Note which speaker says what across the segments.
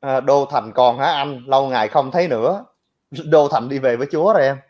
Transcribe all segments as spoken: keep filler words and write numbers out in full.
Speaker 1: Đô Thành còn hả anh? Lâu ngày không thấy nữa. Đô Thành đi về với Chúa rồi em.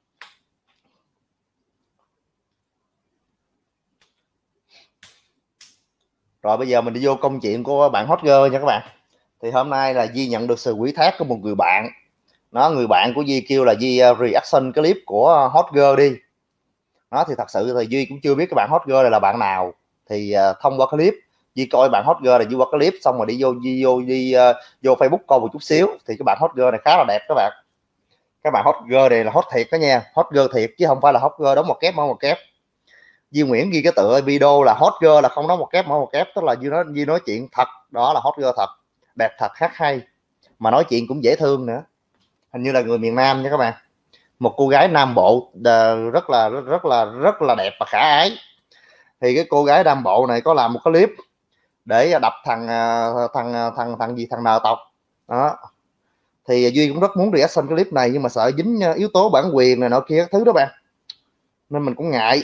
Speaker 1: Rồi bây giờ mình đi vô công chuyện của bạn Hot Girl nha các bạn. Thì hôm nay là Di nhận được sự ủy thác của một người bạn. Nó người bạn của Di kêu là Di reaction clip của Hot Girl đi. Nó thì thật sự thì Duy cũng chưa biết cái bạn Hot Girl này là bạn nào. Thì uh, thông qua clip Duy coi bạn Hot Girl này, Duy qua clip xong rồi đi vô đi vô đi uh, vô Facebook coi một chút xíu. Thì cái bạn Hot Girl này khá là đẹp các bạn. Các bạn Hot Girl này là hot thiệt đó nha, Hot Girl thiệt chứ không phải là Hot Girl đóng một kép mở một kép. Duy Nguyễn ghi cái tựa video là Hot Girl là không đóng một kép mở một kép, tức là Duy nói Duy nói chuyện thật, đó là Hot Girl thật, đẹp thật, hát hay, mà nói chuyện cũng dễ thương nữa. Hình như là người miền Nam nha các bạn, một cô gái Nam Bộ rất là rất là rất là đẹp và khả ái. Thì cái cô gái Nam Bộ này có làm một cái clip để đập thằng thằng thằng thằng gì thằng Nờ Tộc đó. Thì Duy cũng rất muốn reaction cái clip này nhưng mà sợ dính yếu tố bản quyền này nọ kia các thứ đó bạn, nên mình cũng ngại.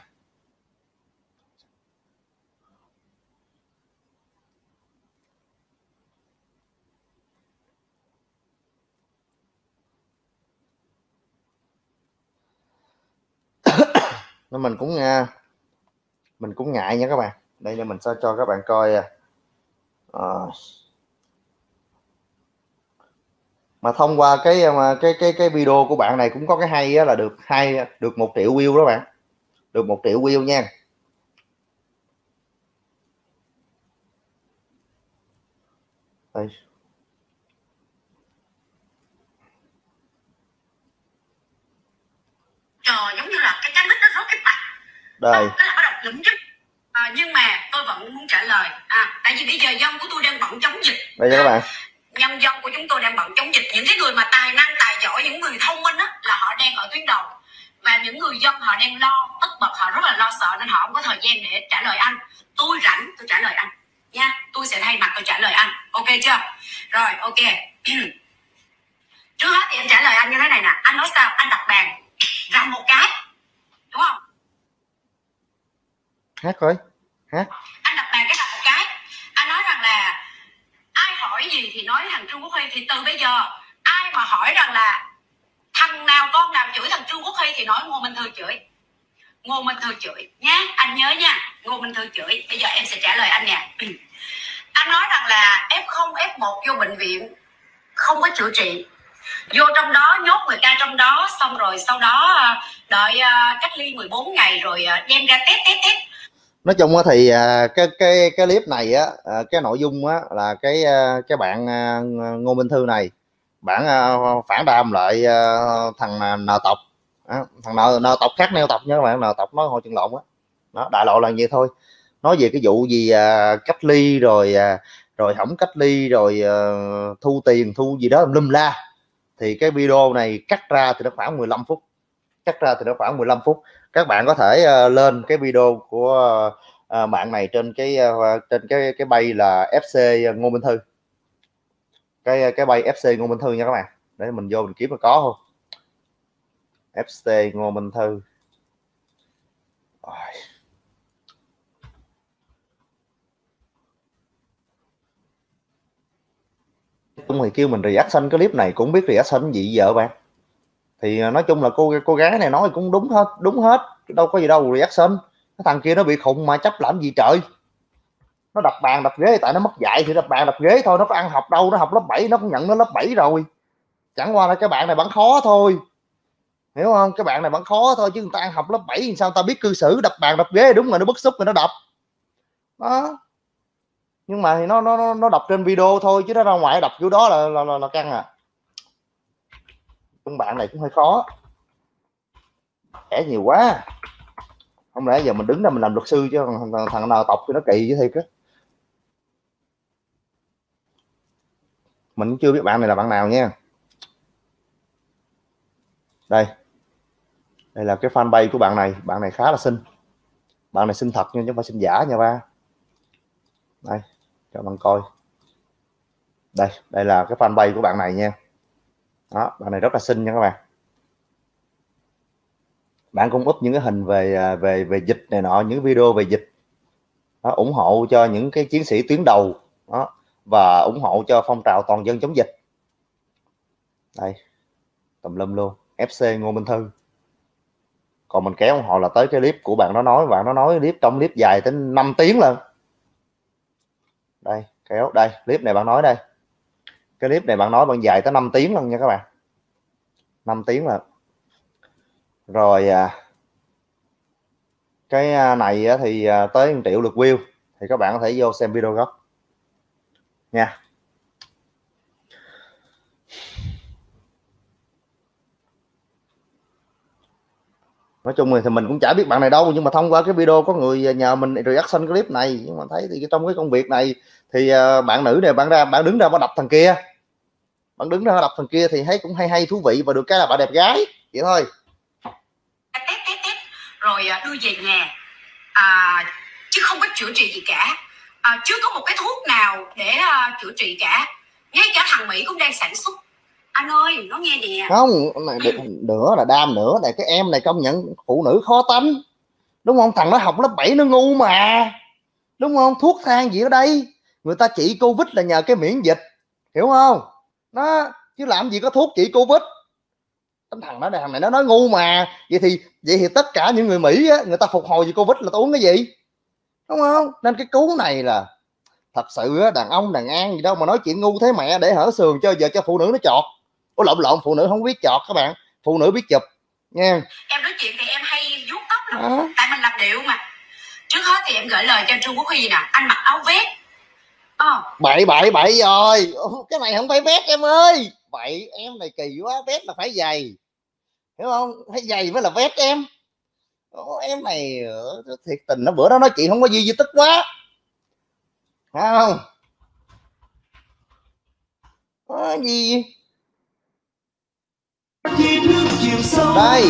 Speaker 1: Nên mình cũng mình cũng ngại nha các bạn. Đây là mình sẽ cho các bạn coi à, mà thông qua cái mà cái cái cái video của bạn này cũng có cái hay á, là được hay được một triệu view đó bạn, được một triệu view nha. Đây.
Speaker 2: Trò giống như là cái cái mic nó rốt cái mặt
Speaker 1: đây,
Speaker 2: nó là bắt đầu lững giúp à, nhưng mà tôi vẫn muốn trả lời à tại vì bây giờ dông của tôi đang bận chống dịch
Speaker 1: đây nha các bạn.
Speaker 2: Nhân dân của chúng tôi đang bận chống dịch. Những cái người mà tài năng tài giỏi, những người thông minh á, là họ đang ở tuyến đầu, và những người dân họ đang lo tất bật, họ rất là lo sợ nên họ không có thời gian để trả lời anh. Tôi rảnh tôi trả lời anh nha, tôi sẽ thay mặt tôi trả lời anh, ok chưa? Rồi ok. Trước hết thì anh trả lời anh như thế này nè. Anh nói sao? Anh đặt bàn rầm một cái, đúng không?
Speaker 1: Hát coi, hát.
Speaker 2: Anh đặt bàn cái rầm một cái. Anh nói rằng là ai hỏi gì thì nói thằng Trương Quốc Huy. Thì từ bây giờ ai mà hỏi rằng là thằng nào con nào chửi thằng Trương Quốc Huy thì nói Ngô Minh Thư chửi, Ngô Minh Thư chửi nhá, anh nhớ nha, Ngô Minh Thư chửi. Bây giờ em sẽ trả lời anh nè. Anh nói rằng là ép không F một vô bệnh viện không có chữa trị, vô trong đó nhốt người ta trong đó, xong rồi sau đó đợi cách ly mười bốn ngày rồi đem ra test test test.
Speaker 1: Nói chung thì cái cái cái clip này á, cái nội dung á là cái cái bạn Ngô Minh Thư này bạn phản đàm lại thằng Nờ Tộc, thằng Nờ, Nờ Tộc khác neo tộc nha các bạn. Nờ Tộc nói hồi chuyện lộn á, đó đại lộ là vậy thôi. Nói về cái vụ gì cách ly rồi rồi hỏng cách ly rồi thu tiền thu gì đó lum la. Thì cái video này cắt ra thì nó khoảng mười lăm phút, cắt ra thì nó khoảng mười lăm phút. Các bạn có thể uh, lên cái video của uh, bạn này trên cái uh, trên cái cái bay là ép xê Ngô Minh Thư, cái cái bay ép xê Ngô Minh Thư nha các bạn. Để mình vô mình kiếm mà có không. ép xê Ngô Minh Thư. Chúng thì kêu mình reaction cái clip này cũng biết reaction gì giờ bạn. Thì nói chung là cô cô gái này nói cũng đúng hết, đúng hết, đâu có gì đâu reaction. Cái thằng kia nó bị khùng mà chấp làm gì trời. Nó đập bàn đập ghế tại nó mất dạy thì đập bàn đập ghế thôi, nó có ăn học đâu, nó học lớp bảy nó cũng nhận nó lớp bảy rồi. Chẳng qua là cái bạn này vẫn khó thôi, hiểu không? Cái bạn này vẫn khó thôi, chứ người ta ăn học lớp bảy thì sao người ta biết cư xử. Đập bàn đập ghế đúng rồi, nó bức xúc rồi nó đập đó. Nhưng mà thì nó nó nó đập trên video thôi, chứ nó ra ngoài đập kiểu đó là là, là, là căng à. Con bạn này cũng hơi khó, kẻ nhiều quá. Không lẽ giờ mình đứng ra mình làm luật sư chứ thằng, thằng nào tộc thì nó kỳ với thiệt á. Mình cũng chưa biết bạn này là bạn nào nha. Đây, đây là cái fanpage của bạn này. Bạn này khá là xinh, bạn này xinh thật nhưng chứ không phải xinh giả nha ba. Đây cho bạn coi, đây đây là cái fanpage của bạn này nha. Đó, bạn này rất là xinh nha các bạn. Bạn cũng up những cái hình về về về dịch này nọ, những video về dịch đó, ủng hộ cho những cái chiến sĩ tuyến đầu đó, và ủng hộ cho phong trào toàn dân chống dịch. Đây, tùm lum luôn, ép xê Ngô Minh Thư. Còn mình kéo họ là tới cái clip của bạn nó nói, bạn nó nói clip trong clip dài tới năm tiếng lần. Đây, kéo đây, clip này bạn nói đây. Cái clip này bạn nói bạn dài tới năm tiếng lần nha các bạn. năm tiếng là. Rồi à, cái này thì tới một triệu lượt view thì các bạn có thể vô xem video gốc nha. Nói chung thì mình cũng chả biết bạn này đâu, nhưng mà thông qua cái video có người nhờ mình reaction clip này, nhưng mà thấy thì trong cái công việc này thì bạn nữ này bạn ra bạn đứng ra bạn đập thằng kia, bạn đứng ra đập thằng kia thì thấy cũng hay hay thú vị, và được cái là bạn đẹp gái vậy thôi.
Speaker 2: Tét, tét, tét, rồi đưa về nhà à, chứ không có chữa trị gì cả, à, chưa có một cái thuốc nào để uh, chữa trị cả, ngay cả thằng Mỹ cũng đang sản xuất. Anh ơi, nó nghe nè.
Speaker 1: Không, này nữa là đam nữa này, cái em này công nhận phụ nữ khó tánh, đúng không? Thằng nó học lớp bảy nó ngu mà, đúng không? Thuốc thang gì ở đây, người ta trị Covid là nhờ cái miễn dịch, hiểu không? Nó chứ làm gì có thuốc trị Covid. Thằng nó thằng này nó nói ngu mà. Vậy thì vậy thì tất cả những người Mỹ á, người ta phục hồi vì Covid là uống cái gì, đúng không? Nên cái cú này là thật sự á, đàn ông đàn an gì đâu mà nói chuyện ngu thế mẹ, để hở sườn cho giờ cho phụ nữ nó chọt. Ủa lộn lộn, phụ nữ không biết chọt các bạn, phụ nữ biết chụp nha.
Speaker 2: Em nói chuyện thì em hay vuốt tóc lắm à. Tại mình làm điệu mà. Trước hết thì em gửi lời cho Trương Quốc Huy nè, anh mặc áo vest. À.
Speaker 1: Bậy bậy bậy rồi, cái này không phải vest em ơi. Vậy em này kỳ quá, vest là phải giày, hiểu không? Phải giày mới là vest em. Ủa, em này thiệt tình nó bữa đó nói chuyện không có gì gì tức quá, phải không? Có gì đây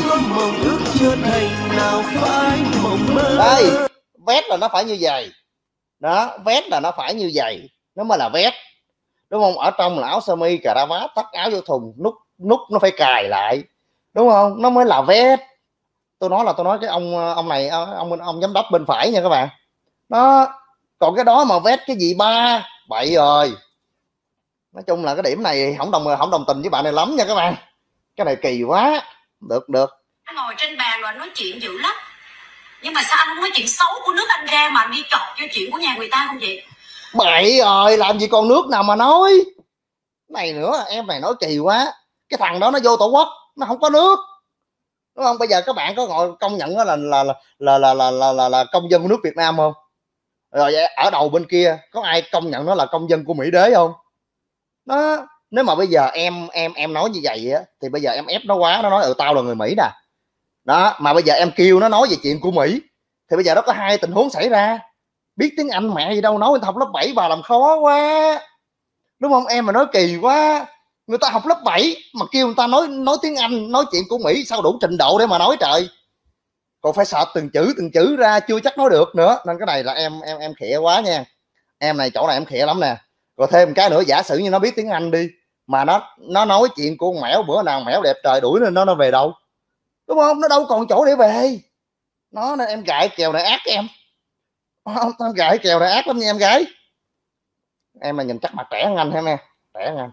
Speaker 1: đây, vest là nó phải như vậy đó, vest là nó phải như vậy nó mới là vest, đúng không? Ở trong là áo sơ mi cà ra vát, tắt áo vô thùng, nút nút nó phải cài lại, đúng không? Nó mới là vest. Tôi nói là tôi nói cái ông ông này ông ông giám đốc bên phải nha các bạn đó. Còn cái đó mà vest cái gì ba bậy rồi. Nói chung là cái điểm này không đồng không đồng tình với bạn này lắm nha các bạn, cái này kỳ quá. Được được,
Speaker 2: anh ngồi trên bàn rồi nói chuyện dữ lắm, nhưng mà sao anh không nói chuyện xấu của nước anh ra mà anh đi chọc vô chuyện của nhà người ta không vậy?
Speaker 1: Bậy rồi, làm gì còn nước nào mà nói này nữa. Em này nói kỳ quá. Cái thằng đó nó vô Tổ Quốc nó không có nước, đúng không? Bây giờ các bạn có ngồi công nhận là là là là là là là, là, là công dân của nước Việt Nam không? Rồi ở đầu bên kia có ai công nhận nó là công dân của Mỹ đế không? Nó nếu mà bây giờ em em em nói như vậy á thì bây giờ em ép nó quá, nó nói ừ tao là người Mỹ nè đó, mà bây giờ em kêu nó nói về chuyện của Mỹ thì bây giờ nó có hai tình huống xảy ra. Biết tiếng Anh mẹ gì đâu, nói người ta học lớp bảy bà làm khó quá, đúng không? Em mà nói kỳ quá, người ta học lớp bảy mà kêu người ta nói nói tiếng Anh, nói chuyện của Mỹ sao đủ trình độ để mà nói trời. Còn phải sợ từng chữ từng chữ ra chưa chắc nói được nữa. Nên cái này là em em em khịa quá nha. Em này chỗ này em khịa lắm nè. Rồi thêm cái nữa, giả sử như nó biết tiếng Anh đi mà nó nó nói chuyện của con Mẻo, bữa nào Mẻo đẹp trời đuổi nên nó nó về đâu, đúng không? Nó đâu còn chỗ để về. Nó nên em gãi kèo này ác em. Em gãi kèo này ác lắm nha em gái. Em mà nhìn chắc mặt trẻ hơn anh em nè, trẻ hơn anh.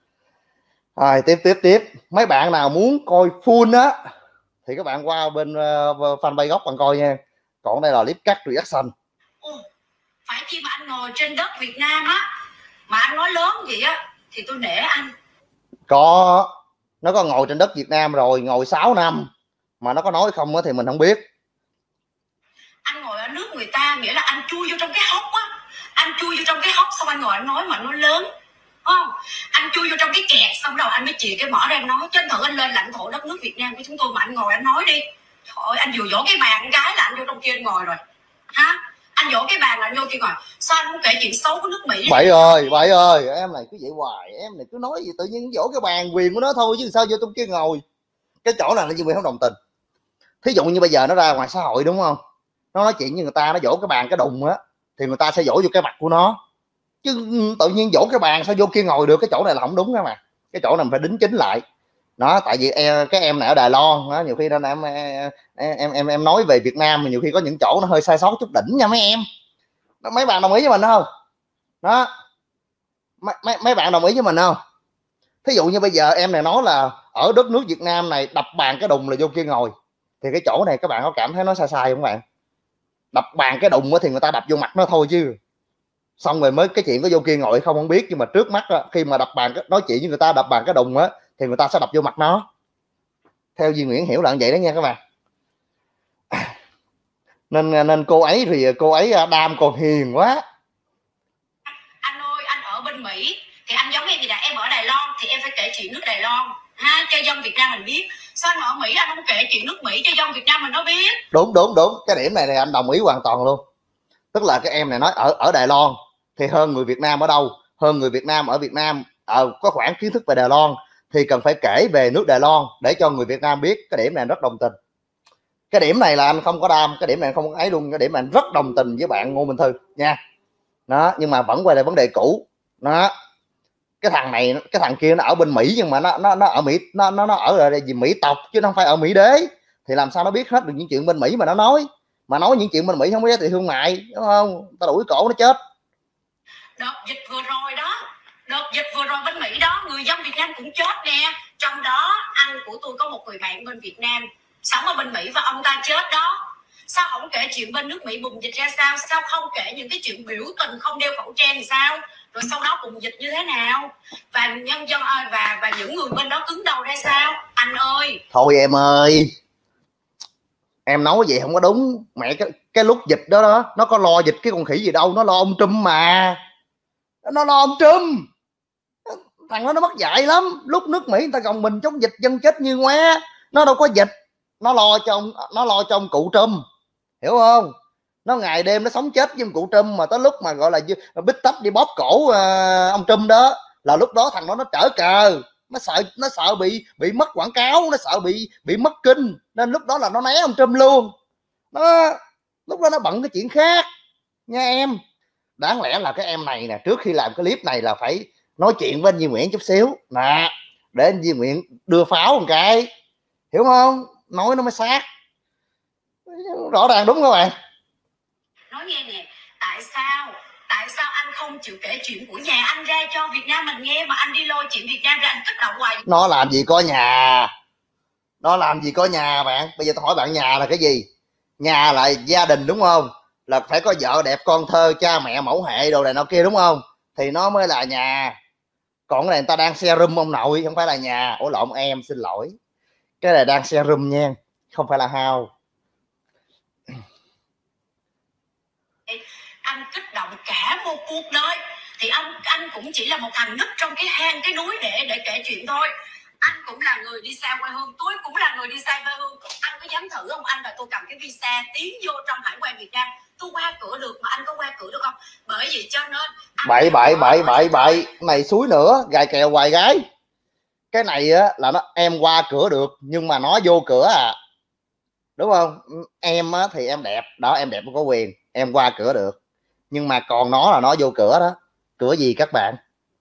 Speaker 1: Rồi tiếp tiếp tiếp, mấy bạn nào muốn coi full á thì các bạn qua bên uh, fanpage gốc bạn coi nha. Còn đây là clip cắt reaction.
Speaker 2: Ừ, phải khi mà anh ngồi trên đất Việt Nam á mà anh nói lớn vậy á thì tôi nể anh.
Speaker 1: Có, nó có ngồi trên đất Việt Nam rồi, ngồi sáu năm mà nó có nói không á thì mình không biết.
Speaker 2: Anh ngồi ở nước người ta nghĩa là anh chui vô trong cái hốc á, anh chui vô trong cái hốc xong anh ngồi anh nói mà nó lớn, không? Anh chui vô trong cái kẹt xong đầu anh mới chìa cái mỏ ra anh nói. Chứ anh thử anh lên lãnh thổ đất nước Việt Nam của chúng tôi mà anh ngồi anh nói đi. Trời ơi, anh vừa vỗ cái bàn cái là anh vô trong kia anh ngồi rồi hả? Anh vỗ cái bàn là anh vô kia ngồi. Sao anh không kể chuyện xấu của nước Mỹ?
Speaker 1: Bậy ơi, bậy ơi, em này cứ vậy hoài, em này cứ nói gì tự nhiên vỗ cái bàn quyền của nó thôi chứ sao vô trong kia ngồi. Cái chỗ này là như vậy không đồng tình. Thí dụ như bây giờ nó ra ngoài xã hội đúng không, nó nói chuyện với người ta, nó vỗ cái bàn cái đùng á thì người ta sẽ vỗ vô cái mặt của nó, chứ tự nhiên vỗ cái bàn sao vô kia ngồi được. Cái chỗ này là không đúng đó mà, cái chỗ này mình phải đính chính lại nó. Tại vì em, cái em này ở Đài Loan đó, nhiều khi nên em em em em nói về Việt Nam mà nhiều khi có những chỗ nó hơi sai sót chút đỉnh nha mấy em. Mấy bạn đồng ý với mình không đó? mấy, mấy, mấy bạn đồng ý với mình không? Thí dụ như bây giờ em này nói là ở đất nước Việt Nam này đập bàn cái đùng là vô kia ngồi, thì cái chỗ này các bạn có cảm thấy nó sai sai không bạn? Đập bàn cái đùng thì người ta đập vô mặt nó thôi chứ, xong rồi mới cái chuyện có vô kia ngồi không không biết, nhưng mà trước mắt đó, khi mà đập bàn nói chuyện với người ta đập bàn cái đùng á thì người ta sẽ đập vô mặt nó. Theo Duy Nguyễn hiểu là vậy đó nha các bạn. Nên nên cô ấy thì cô ấy đam còn hiền quá.
Speaker 2: Anh ơi, anh ở bên Mỹ thì anh giống em gì nè, em ở Đài Loan thì em phải kể chuyện nước Đài Loan ha, cho dân Việt Nam mình biết. Sao anh ở Mỹ anh không kể chuyện nước Mỹ cho dân Việt Nam mình nó biết?
Speaker 1: Đúng đúng đúng, cái điểm này thì anh đồng ý hoàn toàn luôn. Tức là cái em này nói ở ở Đài Loan thì hơn người Việt Nam ở đâu? Hơn người Việt Nam ở Việt Nam ờ, có khoảng kiến thức về Đài Loan thì cần phải kể về nước Đài Loan để cho người Việt Nam biết. Cái điểm này anh rất đồng tình. Cái điểm này là anh không có đam, cái điểm này không có ấy luôn, cái điểm này anh rất đồng tình với bạn Ngô Minh Thư nha. Đó, nhưng mà vẫn quay lại vấn đề cũ. Nó cái thằng này cái thằng kia nó ở bên Mỹ nhưng mà nó nó nó ở Mỹ, nó nó nó ở là gì Mỹ tộc chứ không phải ở Mỹ đế, thì làm sao nó biết hết được những chuyện bên Mỹ mà nó nói, mà nói những chuyện bên Mỹ không có giá trị thương mại, đúng không? Ta đuổi cổ nó chết.
Speaker 2: Đợt dịch vừa rồi đó, đợt dịch vừa rồi bên Mỹ đó, người dân Việt Nam cũng chết nè. Trong đó anh của tôi có một người bạn bên Việt Nam sống ở bên Mỹ và ông ta chết đó. Sao không kể chuyện bên nước Mỹ bùng dịch ra sao? Sao không kể những cái chuyện biểu tình không đeo khẩu trang thì sao? Rồi sau đó bùng dịch như thế nào? Và nhân dân và và những người bên đó cứng đầu ra sao? Anh ơi.
Speaker 1: Thôi em ơi, em nói vậy không có đúng. Mẹ cái cái lúc dịch đó đó, nó có lo dịch cái con khỉ gì đâu, nó lo ông Trump mà. Nó lo ông Trump. Thằng đó nó mất dạy lắm. Lúc nước Mỹ người ta gồng mình chống dịch dân chết như ngoé, nó đâu có dịch. Nó lo cho ông, nó lo cho ông cụ Trump, hiểu không? Nó ngày đêm nó sống chết với ông cụ Trump, mà tới lúc mà gọi là bít tách đi bóp cổ uh, ông Trump đó là lúc đó thằng đó nó trở cờ, nó sợ nó sợ bị bị mất quảng cáo, nó sợ bị bị mất kinh, nên lúc đó là nó né ông Trump luôn. Nó lúc đó nó bận cái chuyện khác nha em. Đáng lẽ là cái em này nè, trước khi làm cái clip này là phải nói chuyện với anh Duy Nguyễn chút xíu nè, để anh Duy Nguyễn đưa pháo một cái, hiểu không? Nói nó mới sát, rõ ràng đúng các bạn.
Speaker 2: Nói nghe nè, tại sao tại sao anh không chịu kể chuyện của nhà anh ra cho Việt Nam mình nghe, mà anh đi lôi chuyện Việt Nam ra anh kích động hoài?
Speaker 1: Nó làm gì có nhà, nó làm gì có nhà bạn. Bây giờ tôi hỏi bạn, nhà là cái gì? Nhà là gia đình đúng không? Là phải có vợ đẹp, con thơ, cha mẹ, mẫu hệ đồ này nọ kia đúng không? Thì nó mới là nhà. Còn cái này người ta đang serum ông nội, không phải là nhà. Ủa lộn, em xin lỗi, cái này đang serum nha, không phải là house.
Speaker 2: Anh kích động cả một cuộc đời thì anh anh cũng chỉ là một thằng núp trong cái hang cái núi để để kể chuyện thôi. Anh cũng là người đi xa quê hương, tôi cũng là người đi xa quê hương. Anh có dám thử không? Anh và tôi cầm cái visa tiến vô trong hải quan Việt Nam, tôi qua cửa được mà anh có qua cửa được không? Bởi vì cho nên
Speaker 1: bậy bậy bậy bậy bậy này suối nữa, gài kèo hoài gái. Cái này á là nó em qua cửa được nhưng mà nó vô cửa à, đúng không? Em á thì em đẹp đó, em đẹp có quyền em qua cửa được, nhưng mà còn nó là nó vô cửa đó. Cửa gì các bạn?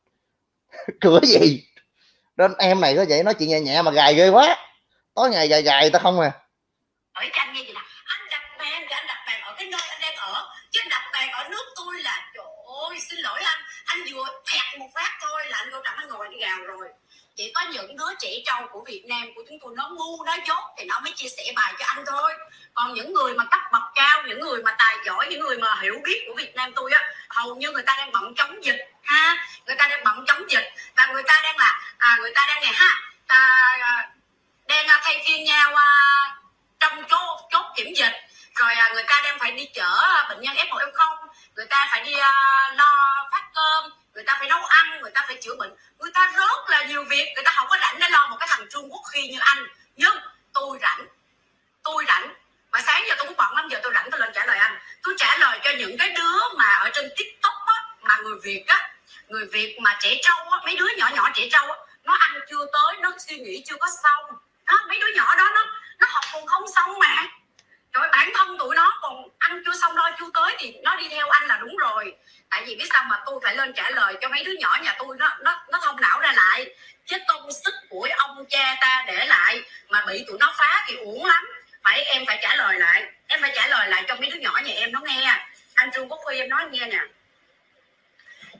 Speaker 1: Cửa gì? Nên em này có vậy, nói chuyện nhẹ nhẹ mà gài ghê quá, tối ngày gài gài ta không à.
Speaker 2: Ở anh nghe gì nè, anh đặt bàn thì anh đặt bàn ở cái nơi anh đang ở, chứ anh đặt bàn ở nước tôi là trời ơi xin lỗi anh, anh vừa thẹt một phát thôi là anh vô trọng anh ngồi đi gào rồi. Chỉ có những đứa trẻ trâu của Việt Nam của chúng tôi nó ngu nó dốt thì nó mới chia sẻ bài cho anh thôi. Còn những người mà cấp bậc cao, những người mà tài giỏi, những người mà hiểu biết của Việt Nam tôi á, hầu như người ta đang bận chống dịch ha, người ta đang bận chống dịch và người ta đang là à, người ta đang này ha à, đang thay phiên nhau à, trong chốt chốt kiểm dịch, rồi à, người ta đang phải đi chở bệnh nhân ép một ép không, người ta phải đi à, lo phát cơm, người ta phải nấu ăn, người ta phải chữa bệnh, người ta rất là nhiều việc, người ta không có rảnh để lo một cái thằng Trung Quốc khi như anh. Nhưng tôi rảnh, tôi rảnh mà sáng giờ tôi cũng bận lắm, giờ tôi rảnh tôi lên trả lời anh. Tôi trả lời cho những cái đứa mà ở trên TikTok á, mà người Việt á, người Việt mà trẻ trâu á, mấy đứa nhỏ nhỏ trẻ trâu á, nó ăn chưa tới, nó suy nghĩ chưa có xong đó, mấy đứa nhỏ đó nó nó học còn không xong mà. Rồi bản thân tụi nó còn ăn chưa xong lo chưa tới thì nó đi theo anh là đúng rồi. Tại vì biết sao mà tôi phải lên trả lời cho mấy đứa nhỏ nhà tôi, nó nó nó thông não ra lại, chứ công sức của ông cha ta để lại mà bị tụi nó phá thì uổng lắm. Phải em phải trả lời lại, em phải trả lời lại cho mấy đứa nhỏ nhà em nó nghe. Anh Trương Quốc Huy em nói nghe nè,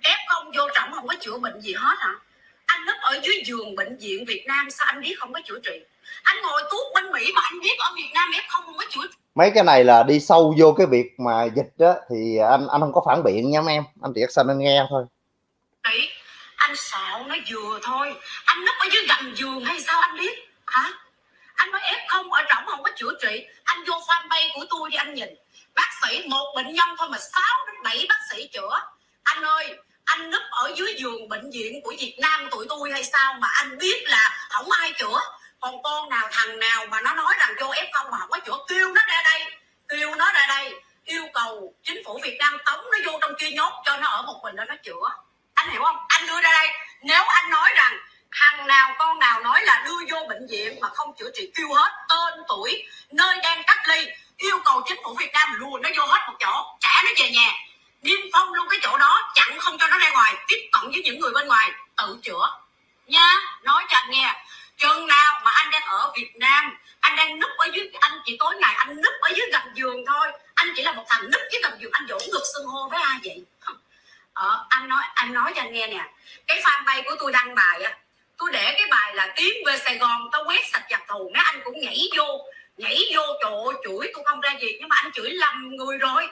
Speaker 2: ép không vô trọng không có chữa bệnh gì hết hả? Anh núp ở dưới giường bệnh viện Việt Nam sao anh biết không có chữa trị? Anh ngồi tuốt bên Mỹ mà anh biết ở Việt Nam ép không không có chữa trị.
Speaker 1: Mấy cái này là đi sâu vô cái việc mà dịch đó thì anh anh không có phản biện nha em, anh chỉ xin anh nghe thôi.
Speaker 2: Đấy, anh xạo nó vừa thôi, anh núp ở dưới gầm giường hay sao anh biết hả? Anh nói ép không ở trọng không có chữa trị, anh vô fanpage của tôi đi anh nhìn, bác sĩ một bệnh nhân thôi mà sáu đến bảy bác sĩ chữa. Anh ơi, anh núp ở dưới giường bệnh viện của Việt Nam tụi tôi hay sao mà anh biết là không ai chữa? Còn con nào thằng nào mà nó nói rằng vô ép không mà không có chữa, kêu nó ra đây, kêu nó ra đây, yêu cầu chính phủ Việt Nam tống nó vô trong kia nhốt cho nó ở một mình đó nó chữa. Anh hiểu không? Anh đưa ra đây, nếu anh nói rằng thằng nào con nào nói là đưa vô bệnh viện mà không chữa trị, kêu hết tên tuổi nơi đang cách ly, yêu cầu chính phủ Việt Nam lùa nó vô hết một chỗ, trả nó về nhà, niêm phong luôn cái chỗ đó, chặn không cho nó ra ngoài, tiếp cận với những người bên ngoài tự chữa nha. Nói cho anh nghe, chừng nào mà anh đang ở Việt Nam, anh đang núp ở dưới, anh chỉ tối ngày anh núp ở dưới gầm giường thôi, anh chỉ là một thằng núp dưới gầm giường, anh dỗ ngực xưng hô với ai vậy? Ờ, anh nói anh nói cho anh nghe nè, cái fanpage của tôi đăng bài á, tôi để cái bài là tiếng về Sài Gòn tao quét sạch giặc thù, mấy anh cũng nhảy vô nhảy vô trời ơi, chửi tôi không ra gì, nhưng mà anh chửi lầm người rồi.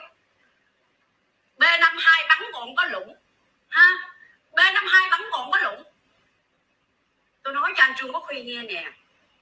Speaker 2: B năm mươi hai bắn còn có lũng ha, B năm mươi hai bắn còn có lũng. Tôi nói cho anh Trương Quốc Huy nghe nè,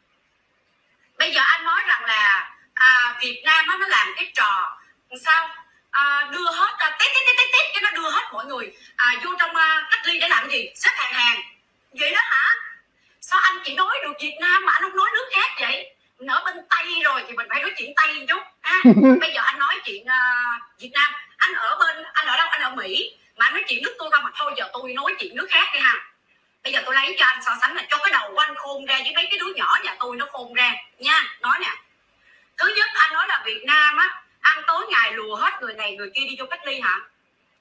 Speaker 2: bây giờ anh nói rằng là à, Việt Nam á, nó làm cái trò sao à, đưa hết à, tít tít tít tít cái nó đưa hết mọi người à, vô trong à, cách ly để làm gì? Xếp hàng hàng vậy đó hả? Sao anh chỉ nói được Việt Nam mà anh không nói nước khác vậy? Mình ở bên Tây rồi thì mình phải nói chuyện Tây một chút ha. Bây giờ anh nói chuyện uh, Việt Nam, anh ở bên anh ở đâu? Anh ở Mỹ mà anh nói chuyện nước tôi không, mà thôi giờ tôi nói chuyện nước khác đi ha. Bây giờ tôi lấy cho anh so sánh là cho cái đầu của anh khôn ra với mấy cái đứa nhỏ nhà tôi nó khôn ra nha. Nói nè, thứ nhất anh nói là Việt Nam á, ăn tối ngày lùa hết người này người kia đi vô cách ly hả?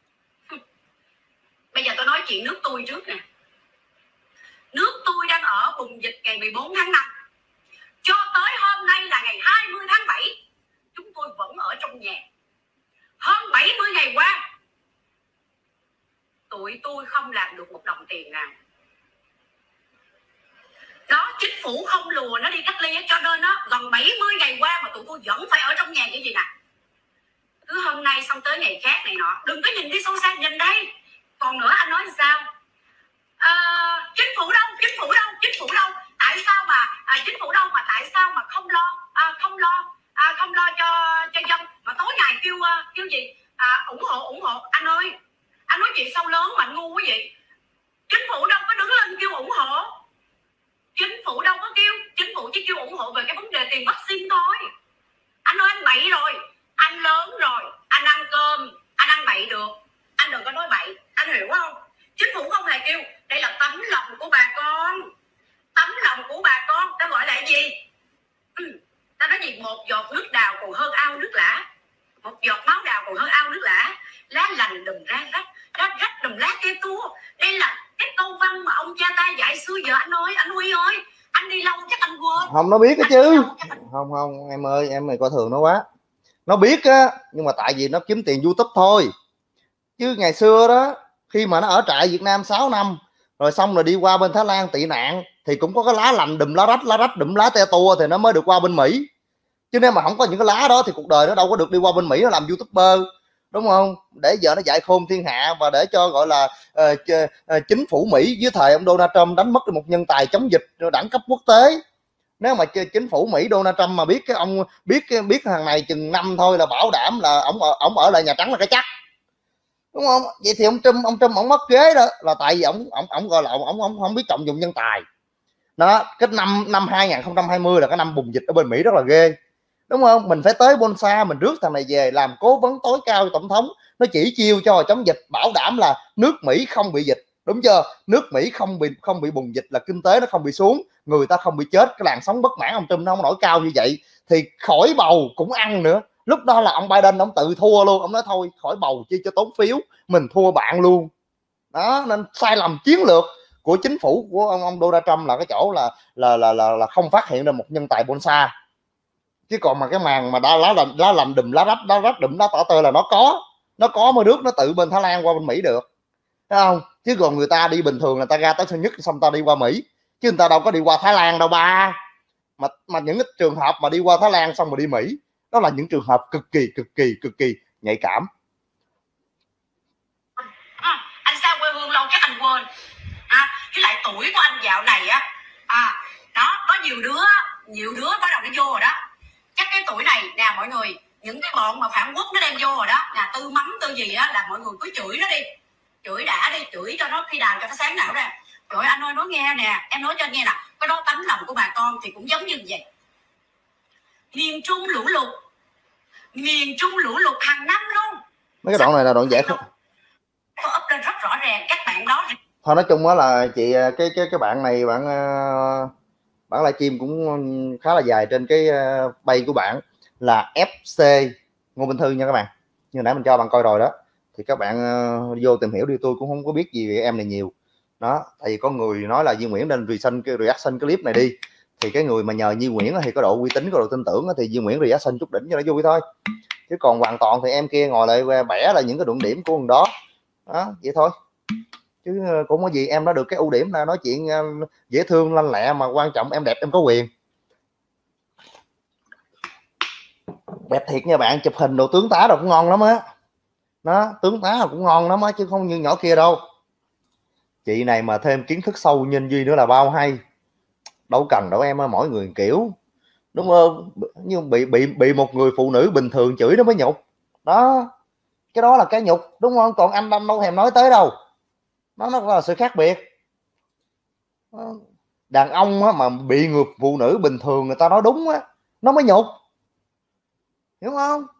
Speaker 2: Bây giờ tôi nói chuyện nước tôi trước nè. Nước tôi đang ở bùng dịch ngày mười bốn tháng năm, cho tới hôm nay là ngày hai mươi tháng bảy, chúng tôi vẫn ở trong nhà. Hơn bảy mươi ngày qua, tụi tôi không làm được một đồng tiền nào. Đó, chính phủ không lùa nó đi cách ly, cho nên nó gần bảy mươi ngày qua mà tụi tôi vẫn phải ở trong nhà như gì nè. Cứ hôm nay xong tới ngày khác này nọ, đừng có nhìn đi sâu xa, nhìn đây. Còn nữa anh nói sao? À, chính phủ đâu? Chính phủ đâu? Chính phủ đâu? Tại sao mà à, chính phủ đâu mà tại sao mà không lo à, không lo à, không lo cho cho dân mà tối ngày kêu uh, kêu gì à, ủng hộ ủng hộ? Anh ơi, anh nói chuyện sâu lớn mà anh ngu quá vậy. Chính phủ đâu có đứng lên kêu ủng hộ, chính phủ đâu có kêu, chính phủ chỉ kêu ủng hộ về cái vấn đề tiền vaccine thôi. Anh ơi, anh bậy rồi, anh lớn rồi, anh ăn cơm anh ăn bậy được, anh đừng có nói bậy, anh hiểu không? Chính phủ không hề kêu. Đây là tấm lòng của bà con, tấm lòng của bà con. Ta gọi là cái gì? Ừ. Ta nói gì? Một giọt nước đào còn hơn ao nước lã, một giọt máu đào còn hơn ao nước lã. Lá lành đùm ra rách, rách rách đùm lá cây tua. Đây là cái câu văn mà ông cha ta dạy xưa giờ. Anh ơi, anh Huy ơi, anh đi lâu chắc anh quên.
Speaker 1: Không, nó biết cái chứ. Không không em ơi, em này coi thường nó quá. Nó biết á, nhưng mà tại vì nó kiếm tiền YouTube thôi. Chứ ngày xưa đó, khi mà nó ở trại Việt Nam sáu năm rồi xong rồi đi qua bên Thái Lan tị nạn thì cũng có cái lá lành đùm lá rách, lá rách đùm lá te tua thì nó mới được qua bên Mỹ. Chứ nếu mà không có những cái lá đó thì cuộc đời nó đâu có được đi qua bên Mỹ nó làm YouTuber, đúng không? Để giờ nó dạy khôn thiên hạ và để cho gọi là uh, uh, chính phủ Mỹ dưới thời ông Donald Trump đánh mất một nhân tài chống dịch đẳng cấp quốc tế. Nếu mà chính phủ Mỹ Donald Trump mà biết cái ông biết biết thằng này chừng năm thôi là bảo đảm là ông ông ở lại Nhà Trắng là cái chắc, đúng không? Vậy thì ông Trump ông Trump ông mất ghế đó là tại vì ông ông ông gọi là ông ông, ông không biết trọng dụng nhân tài. Đó, cái năm năm hai nghìn không trăm hai mươi là cái năm bùng dịch ở bên Mỹ rất là ghê, đúng không? Mình phải tới Bonsa mình rước thằng này về làm cố vấn tối cao cho tổng thống, nó chỉ chiêu cho chống dịch, bảo đảm là nước Mỹ không bị dịch, đúng chưa? Nước Mỹ không bị không bị bùng dịch là kinh tế nó không bị xuống, người ta không bị chết, cái làn sóng bất mãn ông Trump nó không nổi cao như vậy thì khỏi bầu cũng ăn nữa. Lúc đó là ông Biden ông tự thua luôn, ông nói thôi khỏi bầu chi cho tốn phiếu, mình thua bạn luôn. Đó, nên sai lầm chiến lược của chính phủ của ông, ông Donald Trump là cái chỗ là là là là, là không phát hiện ra một nhân tài Bonsa. Chứ còn mà cái màn mà đá lá lành lá lành đùm lá rách lá rách đùm lá tỏ tơ là nó có nó có mới nước nó tự bên Thái Lan qua bên Mỹ được. thấy không? Chứ còn người ta đi bình thường là ta ra tới Sơn Nhất xong ta đi qua Mỹ, chứ người ta đâu có đi qua Thái Lan đâu ba. Mà mà những cái trường hợp mà đi qua Thái Lan xong rồi đi Mỹ, đó là những trường hợp cực kỳ cực kỳ cực kỳ nhạy cảm.
Speaker 2: À, anh xa quê hương lâu chắc anh quên. À, với lại tuổi của anh dạo này á, à, đó có nhiều đứa nhiều đứa bắt đầu nó vô rồi đó. Chắc cái tuổi này nè mọi người, những cái bọn mà phản quốc nó đem vô rồi đó, nè tư mắm tư gì á là mọi người cứ chửi nó đi, chửi đã đi, chửi cho nó khi đàn cho nó sáng não ra. Trời ơi, anh ơi nói nghe nè, em nói cho anh nghe nè, cái đó tấm lòng của bà con thì cũng giống như vậy. Miền Trung lũ lụt, miền Trung lũ lụt hàng năm luôn.
Speaker 1: Mấy cái đoạn này là đoạn giải thích
Speaker 2: có up lên rất rõ ràng các bạn đó.
Speaker 1: Thôi nói chung á là chị cái cái cái bạn này bạn bạn livestream cũng khá là dài trên cái bay của bạn là ép xê Ngô Minh Thư nha các bạn, như nãy mình cho bạn coi rồi đó, thì các bạn uh, vô tìm hiểu đi, tôi cũng không có biết gì về em này nhiều đó. Tại vì có người nói là Duy Nguyễn nên reaction cái reaction clip này đi, thì cái người mà nhờ Duy Nguyễn thì có độ uy tín, có độ tin tưởng thì Duy Nguyễn reaction chút đỉnh cho nó vui thôi, chứ còn hoàn toàn thì em kia ngồi lại bẻ là những cái luận điểm của người đó đó, vậy thôi, chứ cũng có gì. Em đã được cái ưu điểm là nói chuyện dễ thương lanh lẹ, mà quan trọng em đẹp, em có quyền. Đẹp thiệt nha bạn, chụp hình đồ tướng tá đồ cũng ngon lắm á, nó tướng tá cũng ngon lắm á, chứ không như nhỏ kia đâu. Chị này mà thêm kiến thức sâu nhân Duy nữa là bao hay, đâu cần đâu em ơi, mỗi người kiểu, đúng không? Nhưng bị bị bị một người phụ nữ bình thường chửi nó mới nhục đó, cái đó là cái nhục, đúng không? Còn anh anh đâu thèm nói tới đâu, nó nó là sự khác biệt. Đàn ông á, mà bị người phụ nữ bình thường người ta nói đúng á, nó mới nhục, hiểu không?